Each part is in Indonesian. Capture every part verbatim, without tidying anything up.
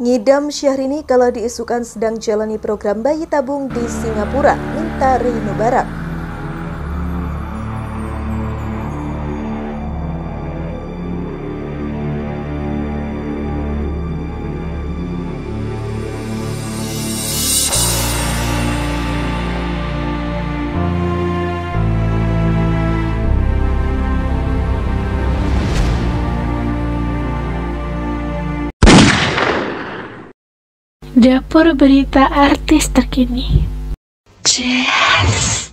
Ngidam Syahrini kala diisukan sedang jalani program bayi tabung di Singapura, minta Rino Barak. Dapur berita artis terkini. Chester.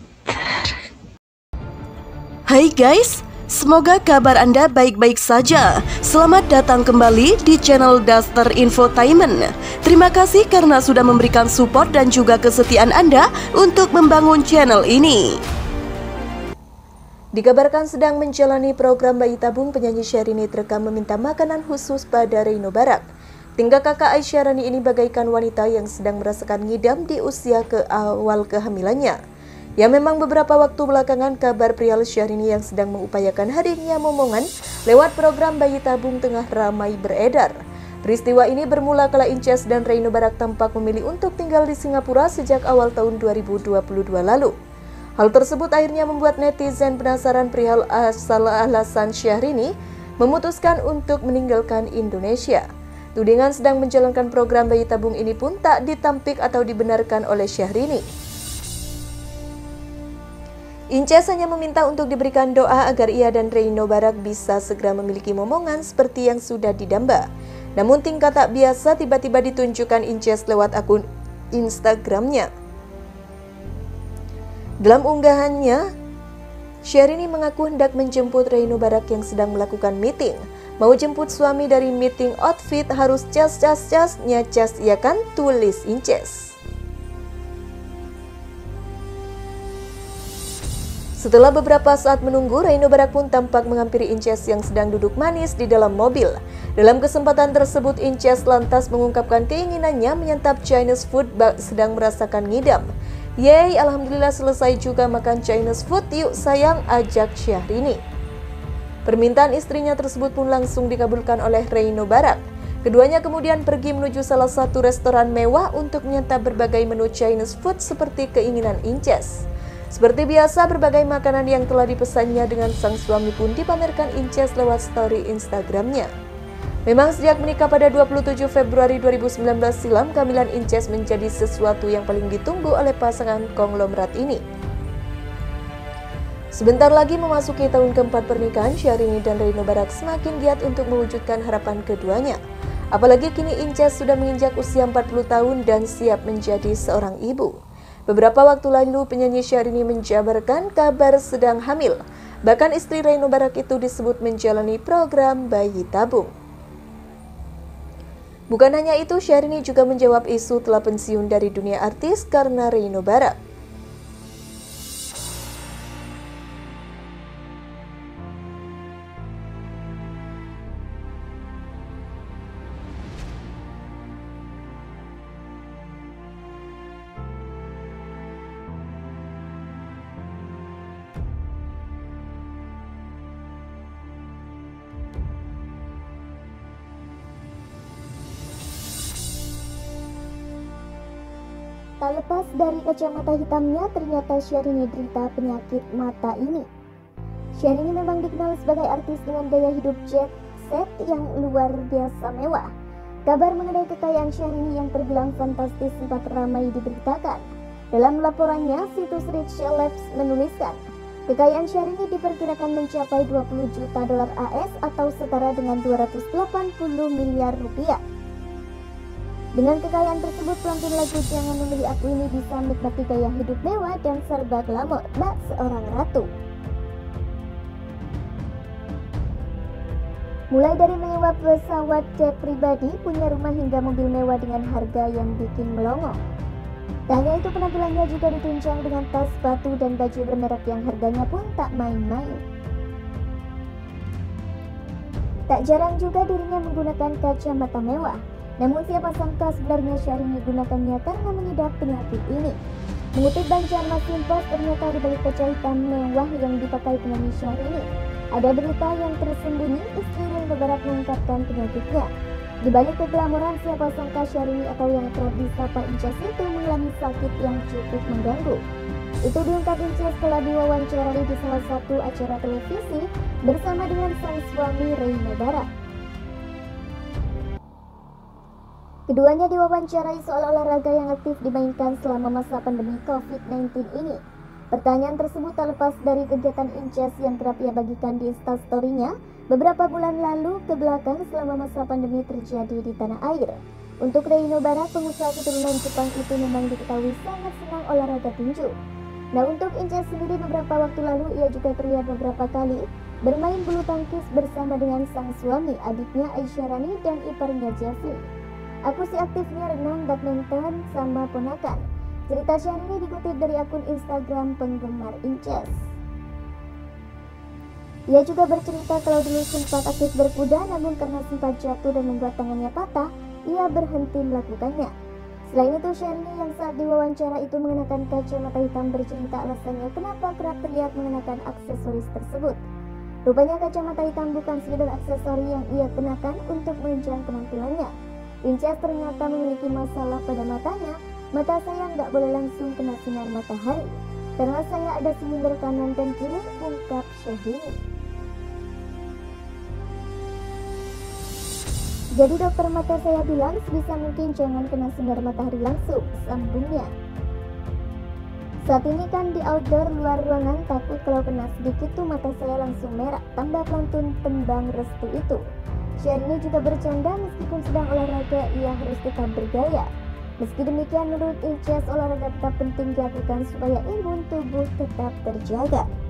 Hai guys, semoga kabar Anda baik-baik saja. Selamat datang kembali di channel Duster Infotainment. Terima kasih karena sudah memberikan support dan juga kesetiaan Anda untuk membangun channel ini. Dikabarkan sedang menjalani program bayi tabung, penyanyi Syahrini terekam meminta makanan khusus pada Rino Barak. Tingkah kakak Aisyarani ini bagaikan wanita yang sedang merasakan ngidam di usia ke awal kehamilannya. Ya memang beberapa waktu belakangan kabar perihal Syahrini yang sedang mengupayakan hadirnya momongan lewat program bayi tabung tengah ramai beredar. Peristiwa ini bermula kala Inces dan Rino Barak tampak memilih untuk tinggal di Singapura sejak awal tahun dua ribu dua puluh dua lalu. Hal tersebut akhirnya membuat netizen penasaran perihal asal alasan Syahrini memutuskan untuk meninggalkan Indonesia. Tudingan sedang menjalankan program bayi tabung ini pun tak ditampik atau dibenarkan oleh Syahrini. Inces hanya meminta untuk diberikan doa agar ia dan Rino Barak bisa segera memiliki momongan seperti yang sudah didamba. Namun tingkah tak biasa tiba-tiba ditunjukkan Inces lewat akun Instagramnya. Dalam unggahannya, Syahrini mengaku hendak menjemput Rino Barak yang sedang melakukan meeting. Mau jemput suami dari meeting, outfit harus cas cas cas nyacas ya kan, tulis Inces. Setelah beberapa saat menunggu, Rino Barak pun tampak menghampiri Inces yang sedang duduk manis di dalam mobil. Dalam kesempatan tersebut, Inces lantas mengungkapkan keinginannya menyantap Chinese food sedang merasakan ngidam. Yeay, alhamdulillah selesai juga makan Chinese food, yuk sayang, ajak Syahrini. Permintaan istrinya tersebut pun langsung dikabulkan oleh Rino Barak. Keduanya kemudian pergi menuju salah satu restoran mewah untuk menyantap berbagai menu Chinese food seperti keinginan Inces. Seperti biasa, berbagai makanan yang telah dipesannya dengan sang suami pun dipamerkan Inces lewat story Instagramnya. Memang sejak menikah pada dua puluh tujuh Februari dua ribu sembilan belas silam, kehamilan Inces menjadi sesuatu yang paling ditunggu oleh pasangan konglomerat ini. Sebentar lagi memasuki tahun keempat pernikahan, Syahrini dan Rino Barak semakin giat untuk mewujudkan harapan keduanya. Apalagi kini Inces sudah menginjak usia empat puluh tahun dan siap menjadi seorang ibu. Beberapa waktu lalu penyanyi Syahrini menjabarkan kabar sedang hamil. Bahkan istri Rino Barak itu disebut menjalani program bayi tabung. Bukan hanya itu, Syahrini juga menjawab isu telah pensiun dari dunia artis karena Rino Barak. Tak lepas dari kacamata hitamnya, ternyata Syahrini derita penyakit mata ini. Syahrini memang dikenal sebagai artis dengan gaya hidup jet set yang luar biasa mewah. Kabar mengenai kekayaan Syahrini yang terbilang fantastis sempat ramai diberitakan. Dalam laporannya, situs Rich Labs menuliskan, kekayaan Syahrini diperkirakan mencapai dua puluh juta dolar A S atau setara dengan dua ratus delapan puluh miliar rupiah. Dengan kekayaan tersebut, pelantun lagu Jangan Memilih Aku ini bisa menikmati gaya hidup mewah dan serba glamor bak seorang ratu. Mulai dari menyewa pesawat jet pribadi, punya rumah hingga mobil mewah dengan harga yang bikin melongo. Tak hanya itu, penampilannya juga ditunjang dengan tas, sepatu, dan baju bermerek yang harganya pun tak main-main. Tak jarang juga dirinya menggunakan kacamata mewah. Namun siapa sangka sebenarnya Syahrini gunakannya karena mengidap penyakit ini. Mengutip Banjarmasin Post, ternyata di balik kaca hitam mewah yang dipakai penyanyi Syahrini, ada berita yang tersembunyi. Istri Rino Barak mengungkapkan penyakitnya. Di balik keglamoran, siapa sangka Syahrini atau yang kerap disapa Inces itu mengalami sakit yang cukup mengganggu. Itu diungkap Inces setelah diwawancarai di salah satu acara televisi bersama dengan sang suami Reino Barak. Keduanya diwawancarai soal olahraga yang aktif dimainkan selama masa pandemi covid sembilan belas ini. Pertanyaan tersebut tak lepas dari kegiatan Inces yang kerap ia bagikan di instastory-nya beberapa bulan lalu ke belakang selama masa pandemi terjadi di tanah air. Untuk Reino Barak, pengusaha keturunan Jepang itu memang diketahui sangat senang olahraga tinju. Nah, untuk Inces sendiri beberapa waktu lalu ia juga terlihat beberapa kali bermain bulu tangkis bersama dengan sang suami, adiknya Aisyarani dan iparnya Jeffrey. Aku si aktifnya renang, badminton, sama ponakan. Cerita Syahrini dikutip dari akun Instagram penggemar Inces. Ia juga bercerita kalau dulu sempat aktif berkuda, namun karena sempat jatuh dan membuat tangannya patah, ia berhenti melakukannya. Selain itu, Syahrini yang saat diwawancara itu mengenakan kacamata hitam bercerita alasannya kenapa kerap terlihat mengenakan aksesoris tersebut. Rupanya kacamata hitam bukan sekedar aksesori yang ia kenakan untuk menunjang penampilannya. Inces ternyata memiliki masalah pada matanya. Mata saya nggak boleh langsung kena sinar matahari karena saya ada silinder kanan dan kiri, ungkap Syahrini. Jadi dokter mata saya bilang sebisa mungkin jangan kena sinar matahari langsung, sambungnya. Saat ini kan di outdoor luar ruangan, takut kalau kena sedikit tuh mata saya langsung merah, tambah pantun tembang restu itu. Syahrini juga bercanda meskipun sedang olahraga ia harus tetap bergaya. Meski demikian, menurut Inces olahraga tetap penting dilakukan supaya imun tubuh tetap terjaga.